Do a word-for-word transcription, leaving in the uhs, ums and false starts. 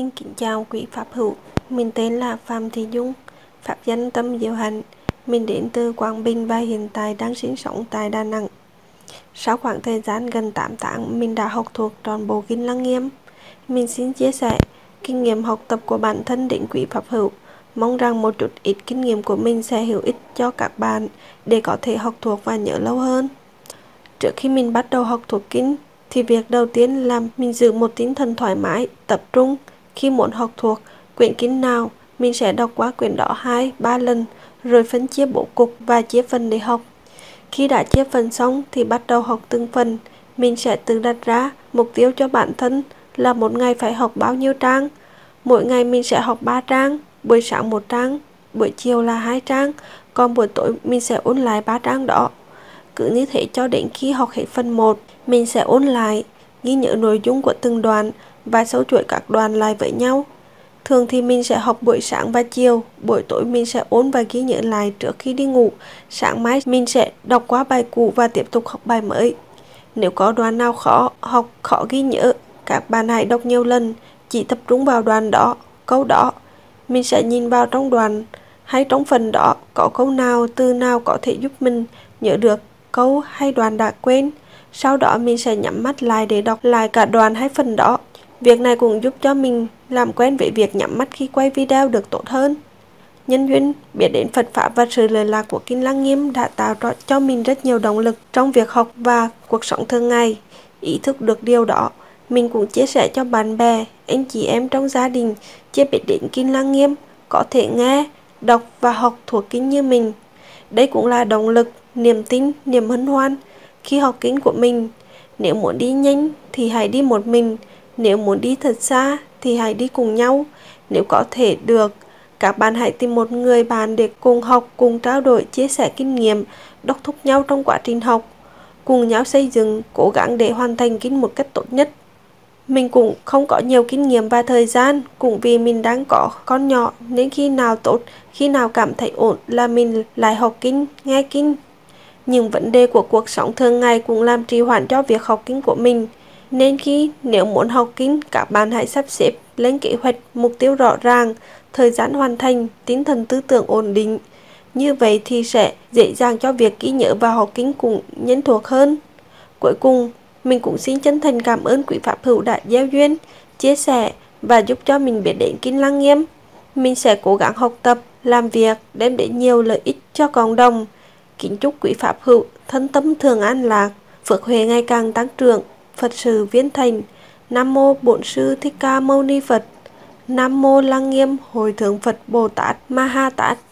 Xin kính chào quý Pháp hữu, mình tên là Phạm Thị Dung, pháp danh Tâm Diệu Hạnh. Mình đến từ Quảng Bình và hiện tại đang sinh sống tại Đà Nẵng. Sau khoảng thời gian gần tám tháng, mình đã học thuộc trọn bộ Kinh Lăng Nghiêm. Mình xin chia sẻ kinh nghiệm học tập của bản thân đến quý Pháp hữu. Mong rằng một chút ít kinh nghiệm của mình sẽ hữu ích cho các bạn để có thể học thuộc và nhớ lâu hơn. Trước khi mình bắt đầu học thuộc Kinh, thì việc đầu tiên là mình giữ một tinh thần thoải mái, tập trung. Khi muốn học thuộc quyển kinh nào, mình sẽ đọc qua quyển đó hai, ba lần, rồi phân chia bố cục và chia phần để học. Khi đã chia phần xong thì bắt đầu học từng phần. Mình sẽ tự đặt ra mục tiêu cho bản thân là một ngày phải học bao nhiêu trang. Mỗi ngày mình sẽ học ba trang, buổi sáng một trang, buổi chiều là hai trang, còn buổi tối mình sẽ ôn lại ba trang đó. Cứ như thế cho đến khi học hết phần một, mình sẽ ôn lại, ghi nhớ nội dung của từng đoạn và sâu chuỗi các đoạn lại với nhau. Thường thì mình sẽ học buổi sáng và chiều, buổi tối mình sẽ ôn và ghi nhớ lại trước khi đi ngủ. Sáng mai mình sẽ đọc qua bài cũ và tiếp tục học bài mới. Nếu có đoạn nào khó học, khó ghi nhớ, các bạn hãy đọc nhiều lần, chỉ tập trung vào đoạn đó, câu đó. Mình sẽ nhìn vào trong đoạn hay trong phần đó có câu nào, từ nào có thể giúp mình nhớ được câu hay đoạn đã quên. Sau đó mình sẽ nhắm mắt lại để đọc lại cả đoạn hay phần đó. Việc này cũng giúp cho mình làm quen với việc nhắm mắt khi quay video được tốt hơn. Nhân duyên biết đến Phật Pháp và sự lời lạc của Kinh Lăng Nghiêm đã tạo cho mình rất nhiều động lực trong việc học và cuộc sống thường ngày. Ý thức được điều đó, mình cũng chia sẻ cho bạn bè, anh chị em trong gia đình chưa biết đến Kinh Lăng Nghiêm có thể nghe, đọc và học thuộc kinh như mình. Đây cũng là động lực, niềm tin, niềm hân hoan khi học kinh của mình. Nếu muốn đi nhanh thì hãy đi một mình, nếu muốn đi thật xa thì hãy đi cùng nhau. Nếu có thể được, các bạn hãy tìm một người bạn để cùng học, cùng trao đổi, chia sẻ kinh nghiệm, đốc thúc nhau trong quá trình học, cùng nhau xây dựng, cố gắng để hoàn thành kinh một cách tốt nhất. Mình cũng không có nhiều kinh nghiệm và thời gian, cũng vì mình đang có con nhỏ nên khi nào tốt, khi nào cảm thấy ổn là mình lại học kinh, nghe kinh. Những vấn đề của cuộc sống thường ngày cũng làm trì hoãn cho việc học kinh của mình. Nên khi nếu muốn học kinh, các bạn hãy sắp xếp lên kế hoạch, mục tiêu rõ ràng, thời gian hoàn thành, tinh thần tư tưởng ổn định. Như vậy thì sẽ dễ dàng cho việc ghi nhớ và học kinh cũng nhanh thuộc hơn. Cuối cùng, mình cũng xin chân thành cảm ơn quý Pháp hữu đã gieo duyên, chia sẻ và giúp cho mình biết đến Kinh Lăng Nghiêm. Mình sẽ cố gắng học tập, làm việc, đem đến nhiều lợi ích cho cộng đồng. Kính chúc quý Pháp hữu thân tâm thường an lạc, phước huệ ngày càng tăng trưởng, Phật sự viên thành. Nam mô Bổn Sư Thích Ca Mâu Ni Phật. Nam mô Lăng Nghiêm Hồi Thượng Phật Bồ Tát Ma Ha Tát.